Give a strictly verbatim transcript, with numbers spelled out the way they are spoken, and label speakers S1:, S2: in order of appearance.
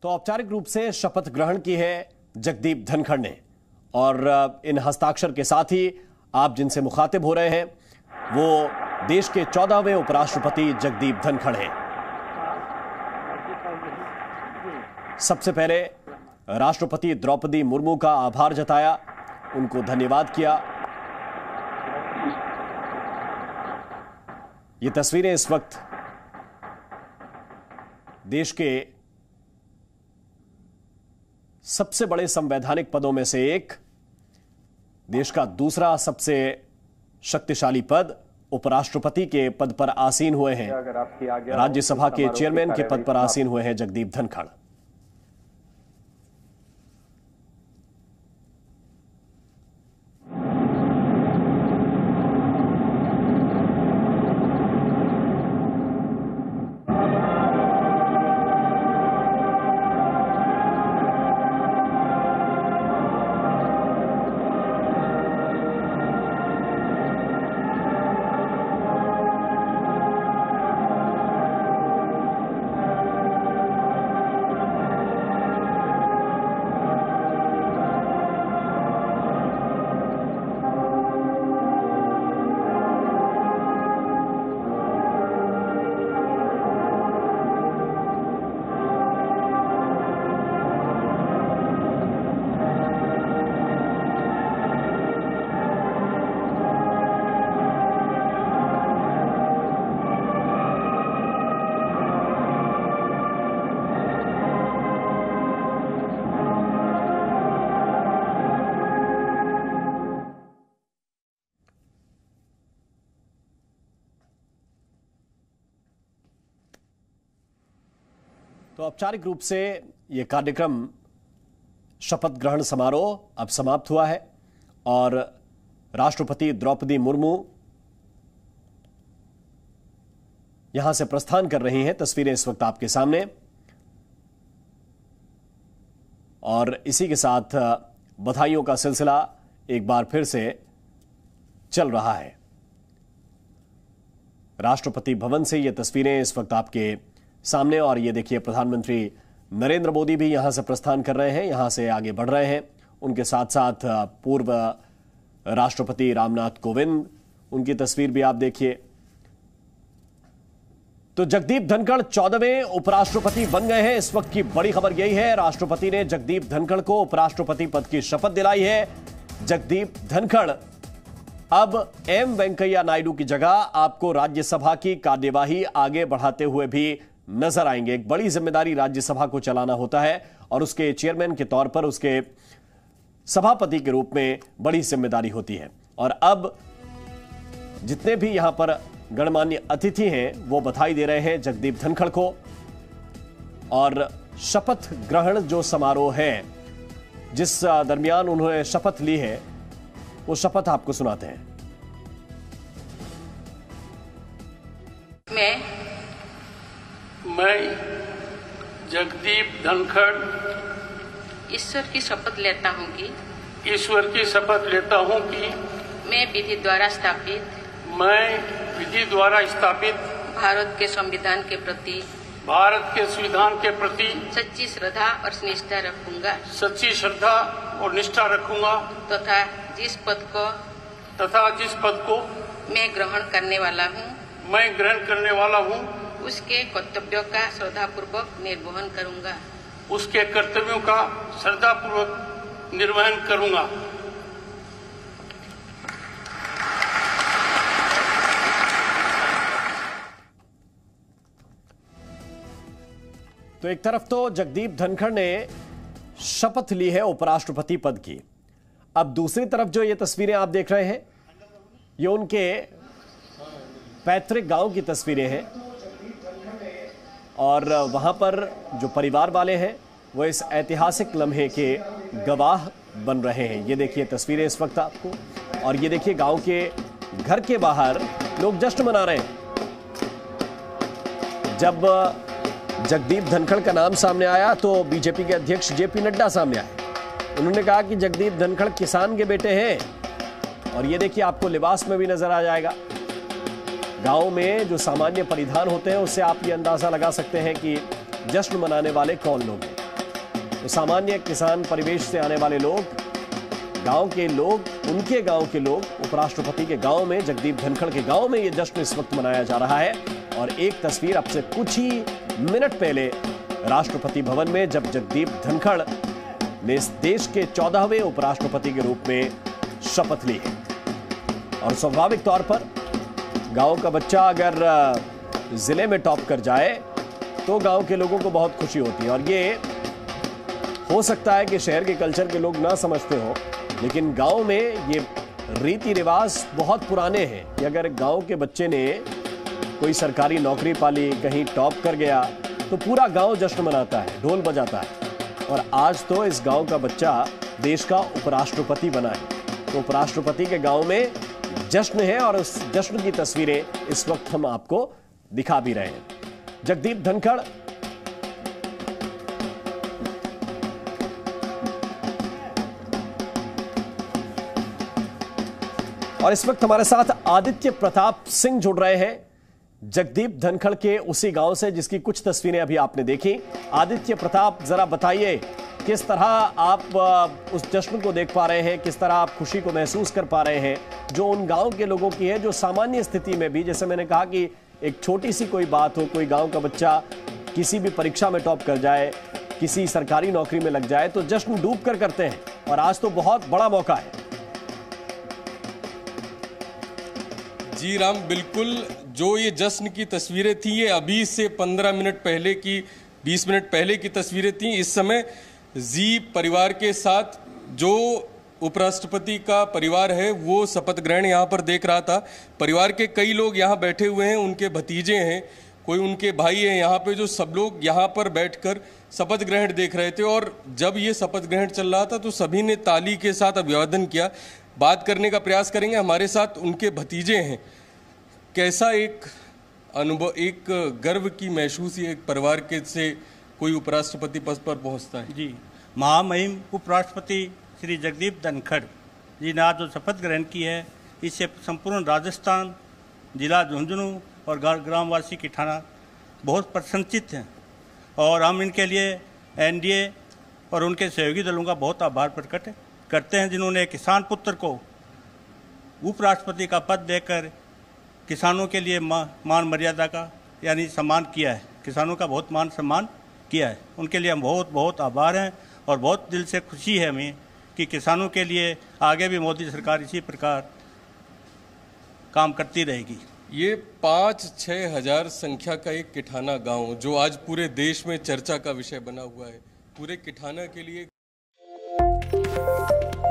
S1: तो औपचारिक रूप से शपथ ग्रहण की है जगदीप धनखड़ ने और इन हस्ताक्षर के साथ ही आप जिनसे मुखातिब हो रहे हैं वो देश के चौदहवें उपराष्ट्रपति जगदीप धनखड़ हैं। सबसे पहले राष्ट्रपति द्रौपदी मुर्मू का आभार जताया, उनको धन्यवाद किया। ये तस्वीरें इस वक्त देश के सबसे बड़े संवैधानिक पदों में से एक, देश का दूसरा सबसे शक्तिशाली पद, उपराष्ट्रपति के पद पर आसीन हुए हैं, राज्यसभा के चेयरमैन के पद पर आसीन हुए हैं जगदीप धनखड़। तो औपचारिक रूप से यह कार्यक्रम शपथ ग्रहण समारोह अब समाप्त हुआ है और राष्ट्रपति द्रौपदी मुर्मू यहां से प्रस्थान कर रही हैं। तस्वीरें इस वक्त आपके सामने और इसी के साथ बधाइयों का सिलसिला एक बार फिर से चल रहा है। राष्ट्रपति भवन से ये तस्वीरें इस वक्त आपके सामने और ये देखिए प्रधानमंत्री नरेंद्र मोदी भी यहां से प्रस्थान कर रहे हैं, यहां से आगे बढ़ रहे हैं। उनके साथ साथ पूर्व राष्ट्रपति रामनाथ कोविंद, उनकी तस्वीर भी आप देखिए। तो जगदीप धनखड़ चौदहवें उपराष्ट्रपति बन गए हैं। इस वक्त की बड़ी खबर यही है, राष्ट्रपति ने जगदीप धनखड़ को उपराष्ट्रपति पद की शपथ दिलाई है। जगदीप धनखड़ अब एम वेंकैया नायडू की जगह आपको राज्यसभा की कार्यवाही आगे बढ़ाते हुए भी नजर आएंगे। एक बड़ी जिम्मेदारी राज्यसभा को चलाना होता है और उसके चेयरमैन के तौर पर उसके सभापति के रूप में बड़ी जिम्मेदारी होती है। और अब जितने भी यहां पर गणमान्य अतिथि हैं वो बधाई दे रहे हैं जगदीप धनखड़ को और शपथ ग्रहण जो समारोह है जिस दरमियान उन्होंने शपथ ली है वो शपथ आपको सुनाते हैं।
S2: मैं
S3: मैं जगदीप धनखड़
S2: ईश्वर की शपथ लेता हूं कि
S3: ईश्वर की शपथ लेता हूं कि
S2: मैं विधि द्वारा स्थापित
S3: मैं विधि द्वारा स्थापित
S2: भारत के संविधान के प्रति
S3: भारत के संविधान के प्रति
S2: सच्ची श्रद्धा और निष्ठा रखूंगा
S3: सच्ची श्रद्धा और निष्ठा रखूंगा
S2: तथा जिस पद को
S3: तथा जिस पद को
S2: मैं ग्रहण करने वाला हूँ
S3: मैं ग्रहण करने वाला हूँ
S2: उसके कर्तव्यों का श्रद्धापूर्वक निर्वहन करूंगा
S3: उसके कर्तव्यों का श्रद्धापूर्वक निर्वहन करूंगा।
S1: तो एक तरफ तो जगदीप धनखड़ ने शपथ ली है उपराष्ट्रपति पद की, अब दूसरी तरफ जो ये तस्वीरें आप देख रहे हैं ये उनके पैतृक गांव की तस्वीरें हैं और वहां पर जो परिवार वाले हैं वो इस ऐतिहासिक लम्हे के गवाह बन रहे हैं। ये देखिए तस्वीरें इस वक्त आपको और ये देखिए गांव के घर के बाहर लोग जश्न मना रहे हैं। जब जगदीप धनखड़ का नाम सामने आया तो बीजेपी के अध्यक्ष जेपी नड्डा सामने आए। उन्होंने कहा कि जगदीप धनखड़ किसान के बेटे हैं और ये देखिए आपको लिबास में भी नजर आ जाएगा। गांव में जो सामान्य परिधान होते हैं उससे आप ये अंदाजा लगा सकते हैं कि जश्न मनाने वाले कौन लोग हैं। तो सामान्य किसान परिवेश से आने वाले लोग, गांव के लोग, उनके गांव के लोग, उपराष्ट्रपति के गांव में, जगदीप धनखड़ के गांव में यह जश्न इस वक्त मनाया जा रहा है। और एक तस्वीर अब से कुछ ही मिनट पहले राष्ट्रपति भवन में जब जगदीप धनखड़ ने इस देश के चौदहवें उपराष्ट्रपति के रूप में शपथ ली है। और स्वाभाविक तौर पर गांव का बच्चा अगर जिले में टॉप कर जाए तो गांव के लोगों को बहुत खुशी होती है। और ये हो सकता है कि शहर के कल्चर के लोग ना समझते हो, लेकिन गांव में ये रीति रिवाज बहुत पुराने हैं कि अगर गांव के बच्चे ने कोई सरकारी नौकरी पाली, कहीं टॉप कर गया, तो पूरा गांव जश्न मनाता है, ढोल बजाता है। और आज तो इस गांव का बच्चा देश का उपराष्ट्रपति बना है, तो उपराष्ट्रपति के गांव में जश्न है और उस जश्न की तस्वीरें इस वक्त हम आपको दिखा भी रहे हैं। जगदीप धनखड़ और इस वक्त हमारे साथ आदित्य प्रताप सिंह जुड़ रहे हैं, जगदीप धनखड़ के उसी गांव से जिसकी कुछ तस्वीरें अभी आपने देखी। आदित्य प्रताप, जरा बताइए किस तरह आप उस जश्न को देख पा रहे हैं, किस तरह आप खुशी को महसूस कर पा रहे हैं जो उन गांव के लोगों की है, जो सामान्य स्थिति में भी, जैसे मैंने कहा कि एक छोटी सी कोई बात हो, कोई गांव का बच्चा किसी भी परीक्षा में टॉप कर जाए, किसी सरकारी नौकरी में लग जाए, तो जश्न डूब कर करते हैं। और आज तो बहुत बड़ा मौका है।
S4: जी राम, बिल्कुल। जो ये जश्न की तस्वीरें थी, ये अभी से पंद्रह मिनट पहले की, बीस मिनट पहले की तस्वीरें थी। इस समय जी परिवार के साथ जो उपराष्ट्रपति का परिवार है वो शपथ ग्रहण यहाँ पर देख रहा था। परिवार के कई लोग यहाँ बैठे हुए हैं, उनके भतीजे हैं, कोई उनके भाई हैं यहाँ पे, जो सब लोग यहाँ पर बैठकर शपथ ग्रहण देख रहे थे। और जब ये शपथ ग्रहण चल रहा था तो सभी ने ताली के साथ अभिवादन किया। बात करने का प्रयास करेंगे, हमारे साथ उनके भतीजे हैं। कैसा एक अनुभव, एक गर्व की महसूस एक परिवार के से कोई उपराष्ट्रपति पद पर पहुंचता है?
S5: जी, महामहिम उपराष्ट्रपति श्री जगदीप धनखड़ जी ने आज जो शपथ ग्रहण की है, इससे संपूर्ण राजस्थान, जिला झुंझुनू और ग्रामवासी किठाना बहुत प्रसन्नचित हैं। और हम इनके लिए एनडीए और उनके सहयोगी दलों का बहुत आभार प्रकट करते हैं, जिन्होंने किसान पुत्र को उपराष्ट्रपति का पद देकर किसानों के लिए मान मर्यादा का यानी सम्मान किया है, किसानों का बहुत मान सम्मान किया है। उनके लिए हम बहुत बहुत आभार हैं और बहुत दिल से खुशी है हमें कि किसानों के लिए आगे भी मोदी सरकार इसी प्रकार काम करती रहेगी।
S4: ये पाँच छः हजार संख्या का एक किठाना गांव जो आज पूरे देश में चर्चा का विषय बना हुआ है, पूरे किठाना के लिए